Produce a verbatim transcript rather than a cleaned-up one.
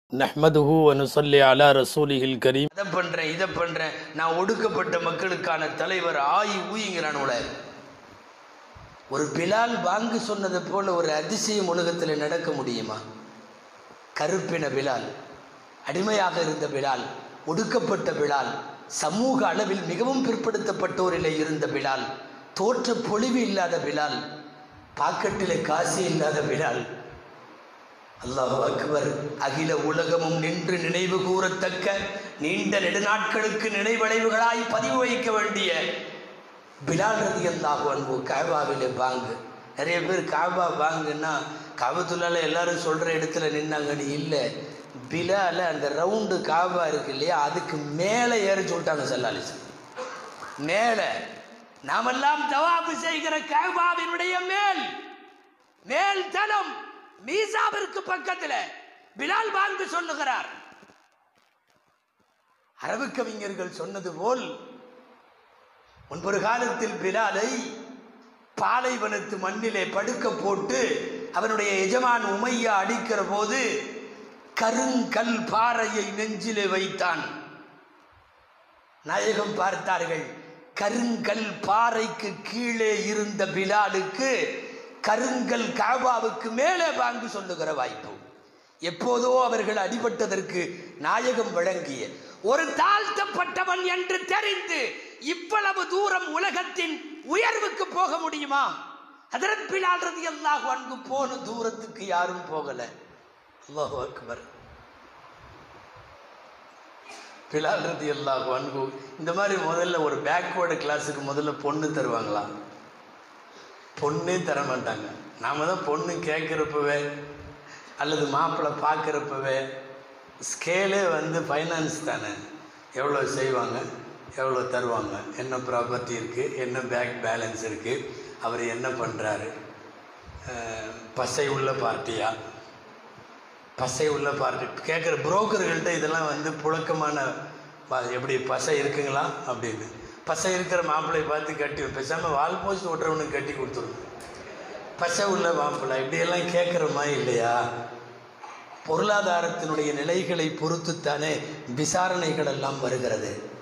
நஹ்மதுஹு வ நுஸல்லி அலா ரசூலிஹில் கரீம். அதை பண்றேன் இதை பண்றேன், நான் ஒடுக்கப்பட்ட மக்களுக்கான தலைவர் ஆயி ஊயிங்கிறானுல. ஒரு பிலால் பாங்கு சொன்னதை போல ஒரு அதிசயம் உலகத்தில் நடக்க முடியுமா? கருப்பின பிலால், அடிமையாக இருந்த பிலால், ஒடுக்கப்பட்ட பிலால், சமூக அளவில் மிகவும் பிற்படுத்தப்பட்டோரிலே இருந்த பிலால், தோற்ற பொலிவு இல்லாத பிலால், பாக்கெட்டிலே காசு இல்லாத பிலால். அல்லாஹு அக்பர். அகில உலகமும் நின்று நினைவு கூறத்தக்க நீண்ட நெடுநாட்களுக்கு நினைவடைவுகளாய் பதிவு வைக்க வேண்டிய பிலால் ரலியல்லாஹு அன்ஹு காபாவிலே பாங்கு. நிறைய பேர் காபா பாங்குன்னா காபத்துள்ளால எல்லாரும் சொல்கிற இடத்துல நின்னாங்கன்னு இல்லை. பிலால அந்த ரவுண்டு காபா இருக்கு இல்லையா, அதுக்கு மேலே ஏறி சொல்லிட்டாங்க சல்லாலிஸ். மேலே நாமெல்லாம் தவாபு செய்கிற காபாவினுடைய மேல் மேல் தளம் மீசாவிற்கு பக்கத்தில் பிலால் பாங்கு சொல்லுகிறார். அரபு கவிஞர்கள் சொன்னது போல் முன்பொரு காலத்தில் பிலாலை பாலைவனத்து மண்ணிலே படுக்க போட்டு அவனுடைய எஜமான் உமையா அடிக்கிற போது கருங்கல் பாறையை நெஞ்சிலே வைத்தான். நாயகம் பார்த்தார்கள், கருங்கல் பாறைக்கு கீழே இருந்த பிலாலுக்கு கருங்கல் காபாவுக்கு மேலே பாங்கு சொல்லுகிற வாய்ப்பு. எப்போதோ அவர்கள் அடிபட்டதற்கு நாயகம் வழங்கிய ஒரு தாழ்த்தப்பட்டவன் என்று தெரிந்து இவ்வளவு தூரம் உலகத்தின் உயர்வுக்கு போக முடியுமா? ஹஜ்ரத் பிலால் ரலியல்லாஹு அன்ஹு போன தூரத்துக்கு யாரும் போகல. அல்லாஹு அக்பர். பிலால் ரலியல்லாஹு அன்ஹு இந்த மாதிரி முதல்ல ஒரு பேக்வேர்டு கிளாஸுக்கு முதல்ல பொண்ணு தருவாங்களா? பொண்ணே தர மாட்டாங்க. நாம தான் பொண்ணு கேட்குறப்பவே அல்லது மாப்பிள்ளை பார்க்குறப்பவே ஸ்கேலே வந்து ஃபைனான்ஸ் தானே. எவ்வளோ செய்வாங்க, எவ்வளோ தருவாங்க, என்ன ப்ராப்பர்ட்டி இருக்குது, என்ன பேங்க் பேலன்ஸ் இருக்குது, அவர் என்ன பண்ணுறாரு, பசை உள்ள பார்ட்டியா, பசை உள்ள பார்ட்டி கேட்குற புரோக்கர்கள்ட்ட இதெல்லாம் வந்து புழக்கமான எப்படி பசை இருக்குங்களா அப்படின்னு. பசை இருக்கிற மாப்பிள்ளை பார்த்து கட்டி பேசாமல் வால் போஸ்ட் ஓட்டுறவனுக்கு கட்டி கொடுத்துருங்க. பசை உள்ள மாப்பிள்ளை இப்படியெல்லாம் கேட்குறோமா இல்லையா? பொருளாதாரத்தினுடைய நிலைகளை பொறுத்துத்தானே விசாரணைகள் எல்லாம் வருகிறது.